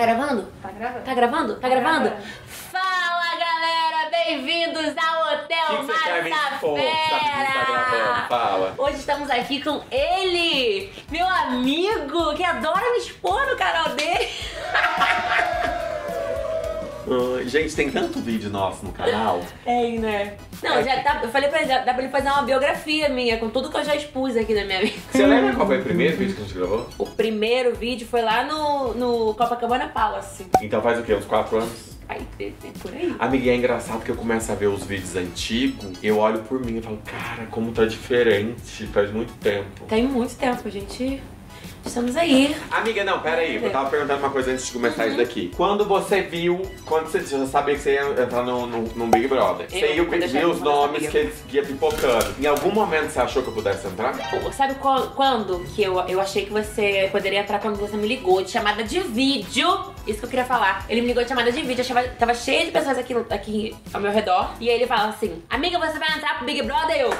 gravando? Tá gravando. Tá gravando? Tá gravando? gravando. Fala, galera! Bem-vindos ao Hotel Que você quer me expor? Tá gravando? Massafera! Fala. Hoje estamos aqui com ele, meu amigo, que adora me expor no canal dele. Gente, tem tanto vídeo nosso no canal. É, né? Não, já tá, eu falei pra ele, dá pra ele fazer uma biografia minha, com tudo que eu já expus aqui na minha vida. Você lembra qual foi o primeiro vídeo que a gente gravou? O primeiro vídeo foi lá no Copacabana Palace. Então faz o quê? Uns 4 anos? Aí, é por aí. Amiga, é engraçado que eu começo a ver os vídeos antigos e eu olho por mim e falo, cara, como tá diferente, faz muito tempo. Tem muito tempo, gente. Estamos aí. Amiga, não, pera aí, eu tava perguntando uma coisa antes de começar isso daqui. Quando você já sabia que você ia entrar num Big Brother, você ia ver os nomes que ia pipocando. Em algum momento você achou que eu pudesse entrar? Sabe quando que eu achei que você poderia entrar? Quando você me ligou de chamada de vídeo. Isso que eu queria falar. Ele me ligou de chamada de vídeo, tava cheio de pessoas aqui ao meu redor. E aí ele fala assim, amiga, você vai entrar pro Big Brother? Eu...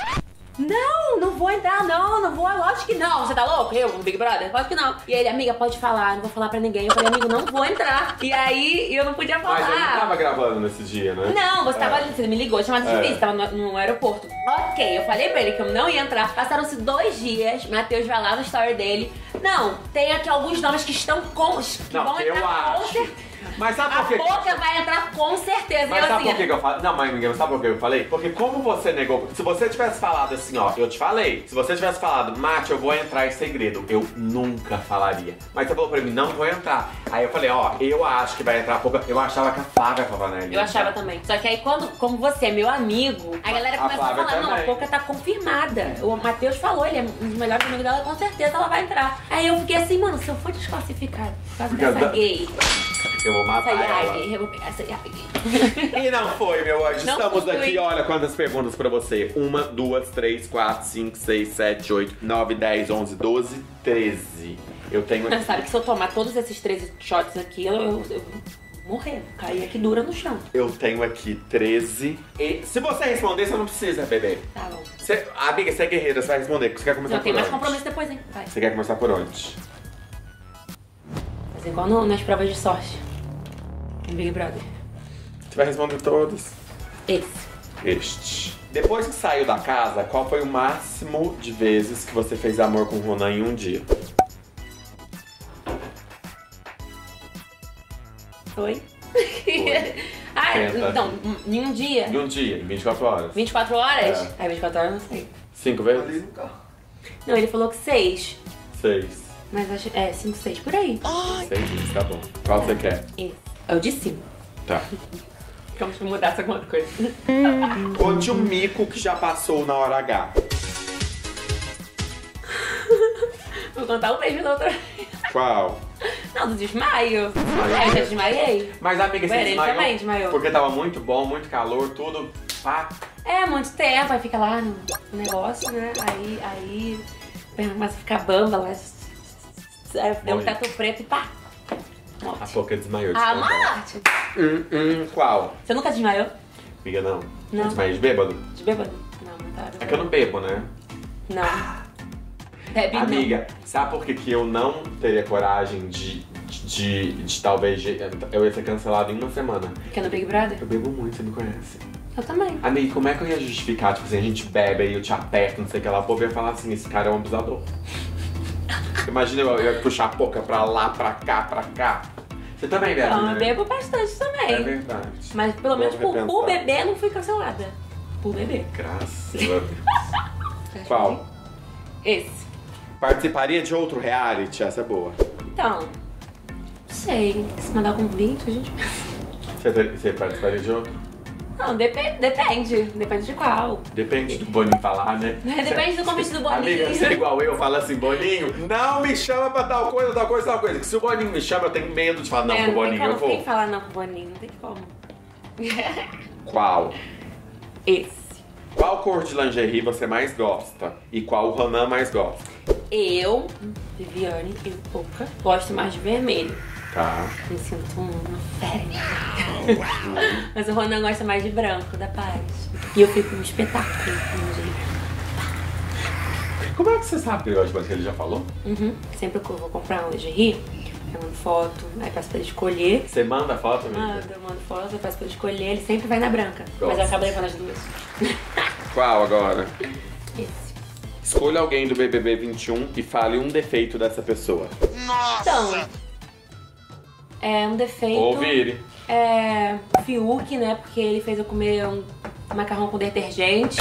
Não vou entrar, não vou, lógico que não. Você tá louco? Eu, no Big Brother? Lógico que não. E ele, amiga, pode falar, não vou falar pra ninguém. Eu falei, amigo, não vou entrar. E aí, eu não podia falar. Mas eu não tava gravando nesse dia, né? Não, você tava ali, você me ligou, chamada de vídeo, tava no aeroporto. Ok, eu falei pra ele que eu não ia entrar. Passaram-se 2 dias, Matheus vai lá no story dele. Não, tem aqui alguns nomes que estão vão entrar com certeza. Mas sabe por quê? A Poca vai entrar com certeza. Mas sabe por que eu falei? Não, mas ninguém sabe por que eu falei? Porque como você negou... Se você tivesse falado assim, ó, eu te falei. Se você tivesse falado, Mate, eu vou entrar em segredo, eu nunca falaria. Mas você falou pra mim, não vou entrar. Aí eu falei, ó, eu acho que vai entrar a Poca. Eu achava que a Flávia tava nela. Eu achava também. Só que aí, como você é meu amigo, a galera começa a falar, não, a Poca tá confirmada. O Matheus falou, ele é um dos melhores amigos dela, com certeza ela vai entrar. Aí eu fiquei assim, mano, se eu for desclassificada por causa dessa gay... Eu vou matar ela. Eu vou pegar essa Yag. E não foi, meu anjo. Não Estamos fui. aqui, olha quantas perguntas pra você. 1, 2, 3, 4, 5, 6, 7, 8, 9, 10, 11, 12, 13. Eu tenho aqui... Você sabe que se eu tomar todos esses 13 shots aqui, eu vou morrer. Cair aqui dura no chão. Eu tenho aqui 13. E se você responder, você não precisa, bebê. Tá bom. Amiga, você é guerreira, você vai responder. Você quer começar Eu por tenho onde? mais compromisso depois, hein? Vai. Você quer começar por onde? Fazer igual nas provas de sorte. Em Big Brother. Você vai responder todos. Este. Depois que saiu da casa, qual foi o máximo de vezes que você fez amor com o Ronan em um dia? Foi? Então, em um dia. Em um dia, em 24 horas. 24 horas? É. 24 horas eu não sei. 5 vezes? Não, ele falou que 6. 6. Mas acho... 5, 6, por aí. 6 vezes, tá bom. Qual você quer? Esse. É o de 5. Tá. Vamos mudar essa alguma coisa. Conte um mico que já passou na hora H. Vou contar o mesmo da outra vez. Qual? Não, do desmaio. Desmaiou? Eu já desmaiei. Mas amiga, você Ele desmaiou? também desmaiou. Porque tava muito bom, muito calor, tudo. Pá. É, muito tempo, aí fica lá no negócio, né? Aí começa a ficar bamba lá. Aí deu um teto preto e pá. Morte. A Poca desmaiou de Ah, verdade. morte. Qual? Você nunca desmaiou? Amiga, não. Não. Desmaiei de bêbado? De bêbado? Não, não tá. É que eu não bebo, né? Não. Bebe Amiga, sabe por que eu não teria coragem de talvez... Eu ia ser cancelado em uma semana? Que é no Big Brother? Eu bebo muito, você me conhece. Eu também. Amiga, como é que eu ia justificar? Tipo assim, a gente bebe aí eu te aperto, não sei o que lá. O povo ia falar assim, esse cara é um abusador. Imagina eu ia puxar a Poca pra lá, pra cá. Você também bebe, Não, né? eu bebo bastante também. É verdade. Mas pelo menos por repensar. beber não fui cancelada. Por beber. Graças a Deus. Qual? Esse. Participaria de outro reality? Essa é boa. Então, não sei. Se mandar convite, a gente... Você participaria de outro? Não, depende. Depende de qual. Depende do Boninho falar, né? Depende do convite do Boninho. Amiga, você é igual eu, fala assim, Boninho, não me chama pra tal coisa. Que se o Boninho me chama, eu tenho medo de falar não pro Boninho, eu vou. Não tem que falar não pro Boninho, não tem como. Qual? Esse. Qual cor de lingerie você mais gosta? E qual o Ronan mais gosta? Eu, Viviane e o Poca, gosto mais de vermelho. Tá. Me sinto uma fera. Mas o Ronan gosta mais de branco, da paz. E eu fico um espetáculo. Como é que você sabe que ele gosta de branco? Ele já falou? Sempre que eu vou comprar um lingerie, Eu mando foto, aí peço pra ele escolher. Você manda foto, amiga? Eu mando foto, eu peço pra ele escolher. Ele sempre vai na branca. Gosto. Mas eu acabo levando as duas. Qual agora? Esse. Escolha alguém do BBB 21 e fale um defeito dessa pessoa. Então, é um defeito. Ouvir. É Fiuk, né? Porque ele fez eu comer um macarrão com detergente.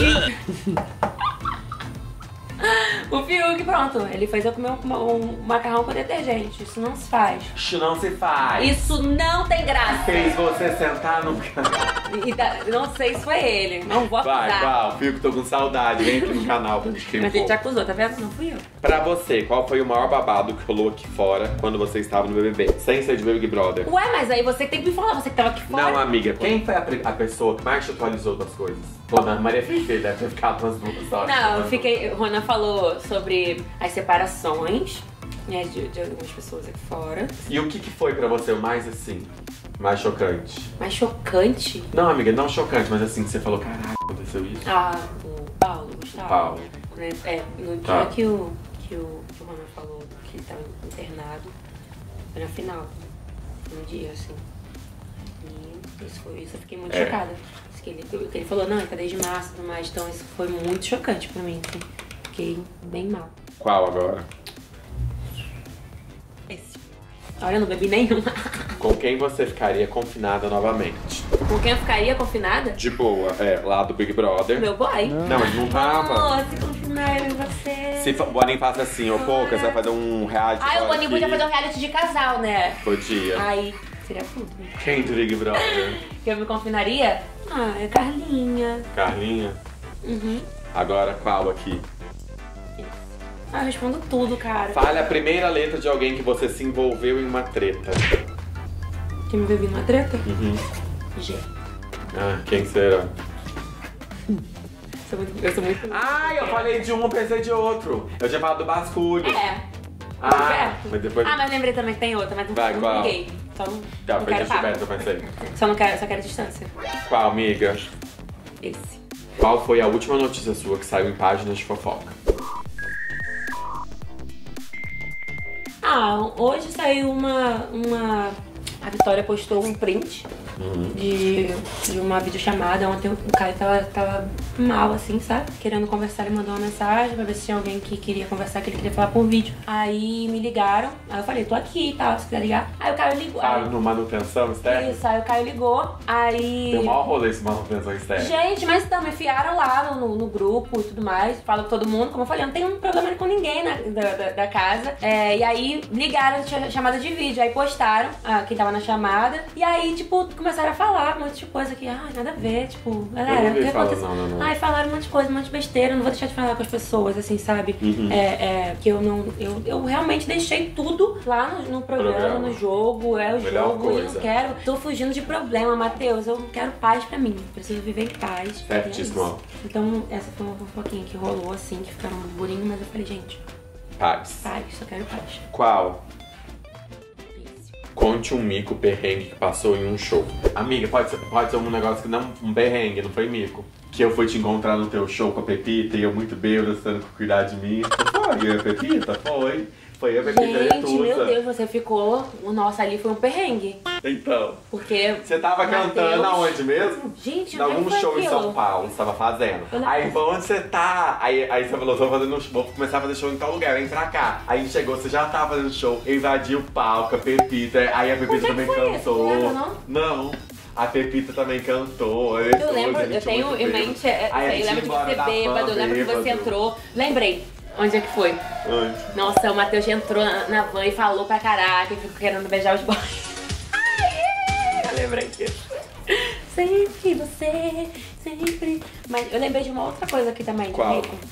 O Fiuk, pronto, ele fez eu comer um macarrão com detergente. Isso não se faz. Isso não se faz. Isso não tem graça. Fez você sentar no canal. Não sei se foi ele. Não vou acusar. Vai, qual? Fico, tô com saudade. Vem aqui no canal pra gente Mas a gente acusou, tá vendo? Não fui eu. Pra você, qual foi o maior babado que rolou aqui fora quando você estava no BBB? Sem ser de Big Brother. Ué, mas aí você que tem que me falar, você que tava aqui fora. Não, amiga, quem foi a pessoa que mais te atualizou das coisas? Dona Maria Fefe deve ter ficado umas 2 horas. Não, eu fiquei. O Ronan falou sobre as separações, né, de algumas pessoas aqui fora. E o que foi pra você o mais assim, mais chocante? Mais chocante? Não, amiga, não chocante, mas assim, que você falou, caralho, aconteceu isso. Ah, o Paulo, Gustavo. Paulo. Né? No dia Tá. que o Ronan falou que ele tava internado, foi na final. Um dia, assim. E isso eu fiquei muito chocada. Isso que ele falou, não, ele tá desde março e tudo mais. Então isso foi muito chocante pra mim, assim. Fiquei bem mal. Qual agora? Esse. Olha, eu não bebi nenhuma. Com quem você ficaria confinada novamente? Com quem eu ficaria confinada? De boa, lá do Big Brother. Meu boy. Não, mas não tava. Amor, se confinar eu e você. Se o Boninho faz assim, ô Pouca, você vai fazer um reality. Ai, o agora Boninho aqui. podia fazer um reality de casal, né? Podia. Ai, seria tudo. Quem do Big Brother? Que eu me confinaria? Ah, é Carlinha. Carlinha? Uhum. Agora qual aqui? Ah, eu respondo tudo, cara. Fale a primeira letra de alguém que você se envolveu em uma treta. Que me bebi numa treta? Uhum. G. Ah, quem será? Eu sou muito... Ai, eu falei de um, eu pensei de outro. Eu tinha falado do Basculho. É. Ah, Perto. mas depois... Ah, mas lembrei também que tem outra, mas Vai, não qual? liguei. Só não, Tá, não foi quero de papo. Gilberto, eu pensei. Só quero distância. Qual, amiga? Esse. Qual foi a última notícia sua que saiu em páginas de fofoca? Ah, hoje saiu A Vitória postou um print de uma videochamada. Ontem o cara tava mal, assim, sabe? Querendo conversar, ele mandou uma mensagem pra ver se tinha alguém que queria conversar, que ele queria falar por vídeo. Aí me ligaram, aí eu falei, tô aqui e tal, se quiser ligar. Aí o cara ligou. Fala no manutenção externa? Isso, aí o Caio ligou, aí... Tem o maior rolê esse manutenção externa. Gente, mas então, me enfiaram lá no grupo e tudo mais, falo com todo mundo, como eu falei, eu não tenho problema com ninguém da casa. E aí ligaram, tinha chamada de vídeo, aí postaram quem tava na chamada, e aí, tipo, começaram a falar um monte de coisa que, nada a ver, tipo, galera, Eu não vi o que falar, aconteceu? não. Ai, falaram um monte de coisa, um monte de besteira, eu não vou deixar de falar com as pessoas, assim, sabe? Que eu não, eu realmente deixei tudo lá no programa, no jogo, é o Melhor jogo, eu coisa. não quero, tô fugindo de problema, Matheus, eu quero paz pra mim, preciso viver em paz. Certíssimo. E é isso. Então, essa foi uma fofoquinha que rolou, assim, que ficaram um burburinho, mas eu falei, gente, Paz. paz, só quero paz. Qual? Isso. Conte um mico perrengue que passou em um show. Amiga, pode ser um negócio que não... Um perrengue, não foi mico. Que eu fui te encontrar no teu show com a Pepita e eu muito bêbada, você tendo que cuidar de mim. Foi a Pepita? Foi. Foi a Pepita Gente, meu Letusa. Deus, você ficou... Nossa, ali foi um perrengue. Então, Porque... você tava cantando aonde mesmo? Gente, Em onde algum foi show em aquilo? São Paulo, você tava fazendo. Eu não- Aí, onde você tá? Aí você falou, tô fazendo vou começar a fazer show em tal lugar, vem pra cá. Aí chegou, você já tava fazendo show, eu invadi o palco, a Pepita, aí a Pepita Onde é que também foi esse? cantou. Tu lembra, não? Não. A Pepita também cantou. Eu lembro, eu tenho em mente, eu lembro de você bêbado, eu lembro que você entrou. Lembrei. Onde é que foi? Onde? Nossa, o Matheus já entrou na van e falou pra caraca e ficou querendo beijar os boys. Ai, eu lembrei disso. Sempre você, sempre. Mas eu lembrei de uma outra coisa aqui também. de Qual? rico.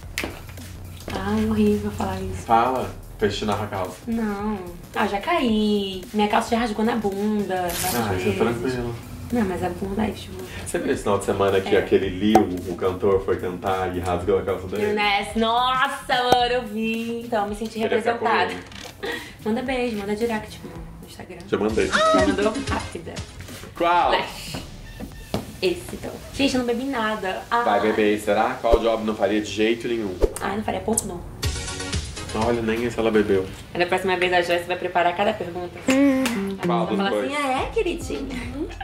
Ai, horrível falar isso. Fala. Festinava a calça. Não. Já caí. Minha calça já rasgou na bunda. várias Isso é vezes. tranquilo. Não, mas a bunda é tipo. Você viu esse final de semana que aquele Lil, o cantor, foi cantar e rasgou a calça dele? Nossa, mano, eu vi. Então, me senti Queria ficar com representada. ele. Manda beijo, manda direct no Instagram. Já mandei. Já mandou rápida. Qual? Flash. Esse, então. Gente, eu não bebi nada. Vai beber, será? Qual job não faria de jeito nenhum? Ai, não faria pouco, não. Olha, nem isso ela bebeu. Da próxima vez a Joyce vai preparar cada pergunta. Qual Vai dos falar dois? assim, queridinha?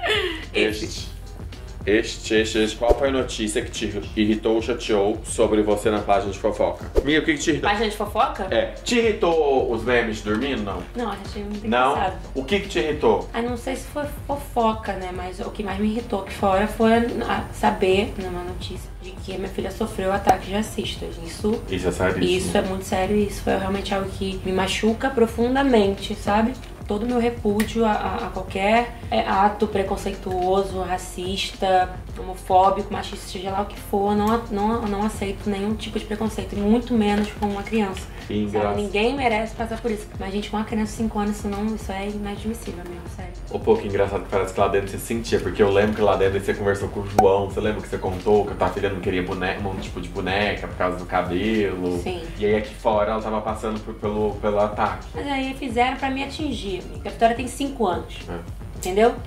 Este. Qual foi a notícia que te irritou ou chateou sobre você na página de fofoca? Mia, o que te irritou? Página de fofoca? É, te irritou os memes dormindo, não? Não, achei muito Não? engraçado. O que te irritou? Ah, não sei se foi fofoca, né? Mas o que mais me irritou aqui fora foi saber, numa notícia, de que a minha filha sofreu ataques racistas. Isso Isso é sério? é muito sério. Isso foi realmente algo que me machuca profundamente, sabe? Todo o meu repúdio a qualquer ato preconceituoso, racista, homofóbico, machista, seja lá o que for, não aceito nenhum tipo de preconceito, muito menos com uma criança. Sabe? Ninguém merece passar por isso. Mas, gente, com uma criança de 5 anos, isso é inadmissível mesmo, sério. Um pouco engraçado que parece que lá dentro você sentia, porque eu lembro que lá dentro você conversou com o João, você lembra que você contou que a tua filha não queria um tipo de boneca por causa do cabelo. Sim. E aí aqui fora ela tava passando pelo ataque. Mas aí fizeram pra me atingir, amiga. A Vitória tem 5 anos. É. Entendeu?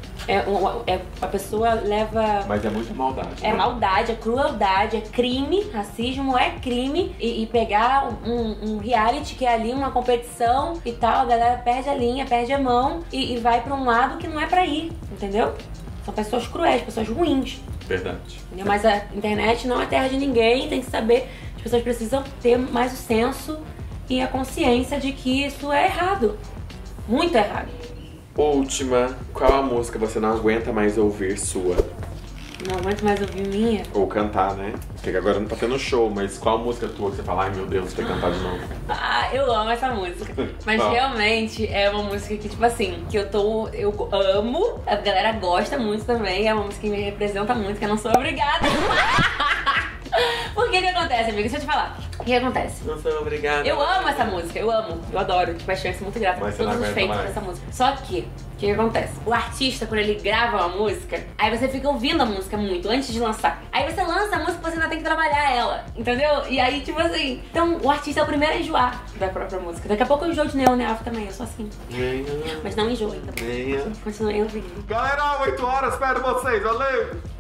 A pessoa leva... Mas é muita maldade. É maldade, é crueldade, é crime, racismo é crime. E pegar um reality que é ali uma competição e tal, a galera perde a linha, perde a mão e vai pra um lado que não é pra ir, entendeu? São pessoas cruéis, pessoas ruins. Verdade. Entendeu? Mas a internet não é terra de ninguém, tem que saber. As pessoas precisam ter mais o senso e a consciência de que isso é errado. Muito errado. Última, qual a música você não aguenta mais ouvir sua? Não aguento mais ouvir minha. Ou cantar, né? Porque agora não tá tendo show, mas qual música tua que você fala, ai meu Deus, tem que cantar de novo? Ah, eu amo essa música. Mas Qual? realmente é uma música que, tipo assim, que eu amo, a galera gosta muito também, é uma música que me representa muito, que eu não sou obrigada. Por que acontece, amiga? Deixa eu te falar. O que acontece? Não sou obrigada. Eu amo essa música, eu adoro, de paixão, eu sou muito grata Mas por você não todos os aguenta feitos mais. dessa música. Só que, o que acontece? O artista, quando ele grava uma música, aí você fica ouvindo a música muito antes de lançar. Aí você lança a música e você ainda tem que trabalhar ela, entendeu? E aí, tipo assim, então o artista é o primeiro a enjoar da própria música. Daqui a pouco eu enjoo de Neon Neaf também, eu sou assim. Mas não enjoo ainda. Continue ouvindo. Galera, 8 horas, espero vocês, valeu!